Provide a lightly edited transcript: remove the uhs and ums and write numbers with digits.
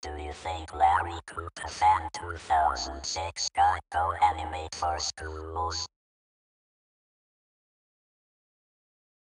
Do you think Larry Koopa Fan 2006 got GoAnimate4Schools?